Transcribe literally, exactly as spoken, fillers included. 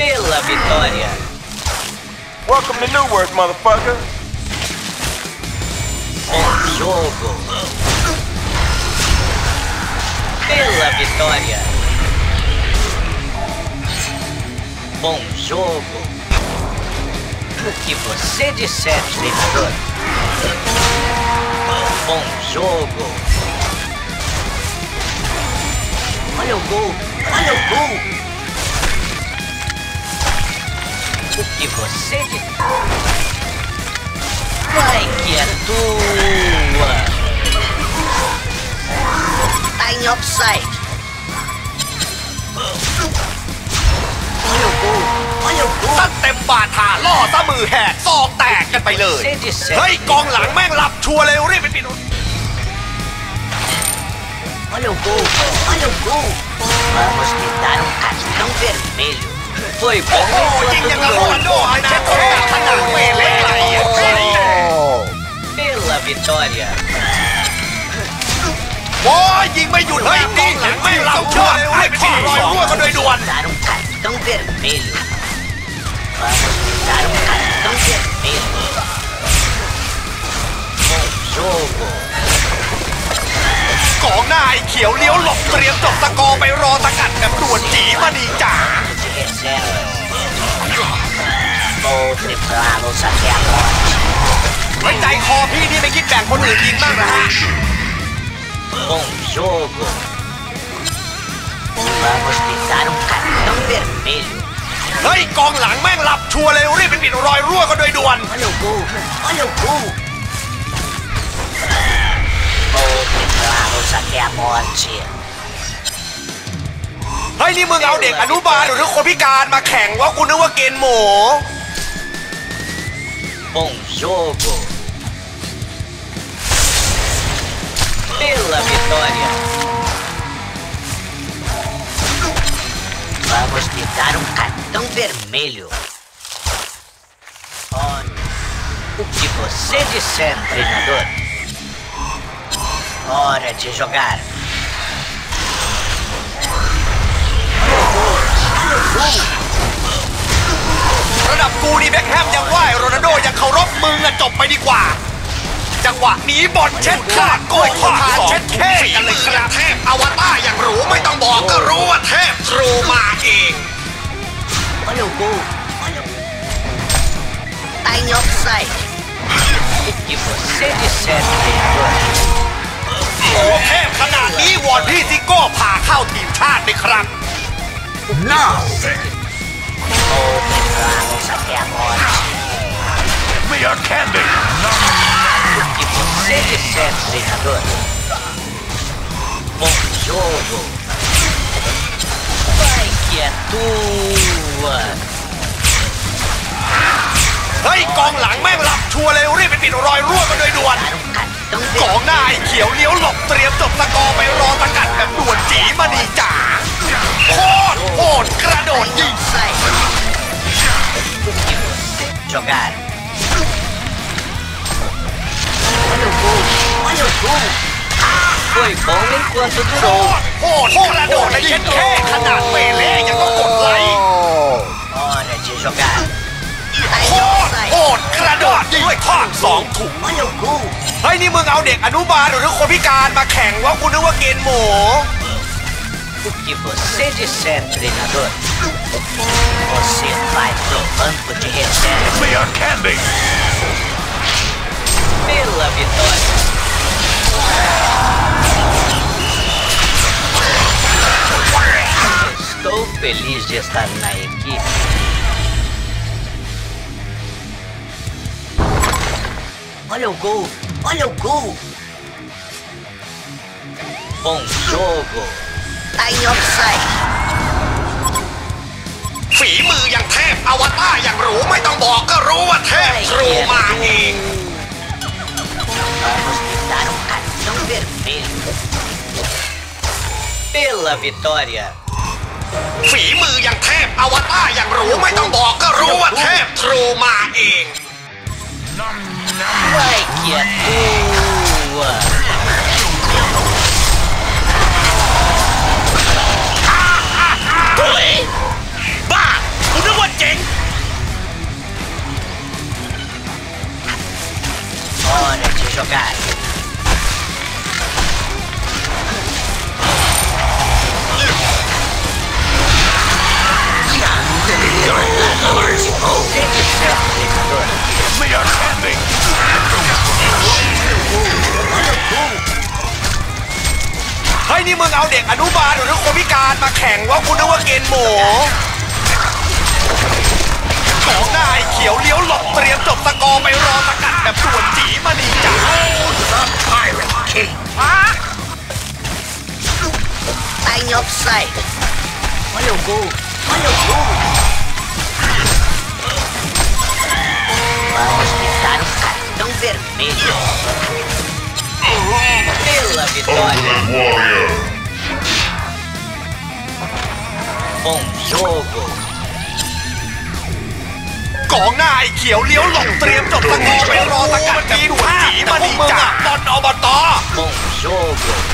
Pela vitória. Welcome to Newark, motherfucker. Bom jogo. Pela vitória. Bom jogo. O que você disser, treinador. Bom jogo. Olha o gol. Olha o gol. O que você disser. Vai que é tua. Tá em offside. Olha o gol. Olha o gol. ตั้งเต็มบาทาล่อซะมือแหกซอกแตกกันไปเลยเฮ้ยกองหลังแม่งหลับชัวร์เลยรีบไปปิด Olha o gol. Olha o gol. Vamos lhe dar um cartão vermelho. Foi bom. โอ้ยิงอย่างกับโรนัลโดอาเช็ดแค่ขนาดเวเล่อะไรอ่ะ Pela vitória. โอ้ยยิงไม่หยุดเฮ้ยกองหลังแม่งหลับชัวร์เลยรีบไปปิดรอยรั่วกันโดยด่วน Dar um cartão vermelho. Vamos lhe dar um cartão vermelho. Bom jogo. กองหน้าไอ้เขียวเลี้ยวหลบเตรียมจบสกอร์ไปรอสกัดแบบด่วนจีมาดีจ๋า De reservas. Vou triplá-los até a morte. ไว้ใจคอพี่นี่ไม่คิดแบ่งคนอื่นยิงบ้างนะฮะ Bom jogo. Vamos lhe dar um cartão vermelho. เฮ้ยกองหลังแม่งหลับชัวร์เลยรีบไปปิดรอยรั่วกันโดยด่วน Olha o gol. Olha o gol. Vou triplá-los até a morte. เฮ้ยนี่มึงเอาเด็กอนุบาลหรือคนพิการมาแข่งว่ากูนึกว่าเกณฑ์หมู Bom jogo. Pela vitória. Vamos lhe dar um cartão vermelho. Olha, o que você disser, treinador. Hora de jogar. ระดับกูนี่แบ็คแฮมยังไหวโรนัลโดยังเคารพมึงอะจบไปดีกว่าจังหวะนี้บอลเช็ดขาดโกยขวาเช็ดแค่กันเลยครับเทพอวตารอย่างรู้ไม่ต้องบอกก็รู้ว่าเทพทรูมาเอง Olha o gol. Olha o gol. Tá em offside. O que você disser, treinador. โอ้เทพขนาดนี้วอนพี่ซิโก้พาเข้าทีมชาติเลยครับ Não! Vou triplá-los até a morte. We are candy. O que você disser, treinador. Bom jogo. Vai que é tua. เฮ้ยกองหลังแม่งหลับชัวร์เลยรีบไปปิดรอยรั่วกันโดยด่วน Dar um cartão กองหน้า vermelho. ไอ้เขียวเลี้ยวหลบเตรียมจบสกอร์ไปรอสกัดแบบด่วนจีมาดีจ๋าโคตรโหดกระโดดยิง Sai. O que você jogar. Olha o gol. Olha o gol. Foi bom enquanto โค durou. ตรโหดกระโดดเลยเช็ดแค่ขนาดเปเล่ยังต้องกดไลค์ Hora de jogar. Tá โค em ตร offside. โหดกระโดดด้วยข้างสองถุง Olha o gol. เฮ้ยนี่มึงเอาเด็กอนุบาลหรือคนพิการมาแข่งว่ากูนึกว่าเกณฑ์หมู O que você disser, treinador. Você vai pro banco de reserva. We are candy. Pela vitória. Estou feliz de estar na equipe. Olha o gol. Olha o gol. Bom jogo. Tá em offside. ฝีมืออย่างเทพอวตารอย่างรู้ไม่ต้องบอกก็รู้ว่าเทพทรูมาเอง Vamos lhe dar um cartão vermelho. Pela vitória. ฝีมืออย่างเทพอวตารอย่างรู้ไม่ต้องบอกก็รู้ว่าเทพทรูมาเอง Vai que é tua. บ้ากูนึกว่า are camping. เฮ้ยนี่มึงเอาเด็กอนุบาลหรือคนพิการมาแข่งว่าคุณนึกว่าเกณฑ์หมูของหน้าไอ้เขียวเลี้ยวหลบเตรียมจบสกอร์ไปรอสกัดแบบด่วนจีมานีจ๋า Pirate King. I'm offside. Olha o gol. Olha o gol. Vamos quitar o cartão vermelho. Pela vitória. Bom jogo. กองหน้าไอ้เขียวเลี้ยวหลบเตรียมจบสกอร์ไปรอสกัดแบบด่วนจีมานีจ๋าบอลอบต Bom jogo.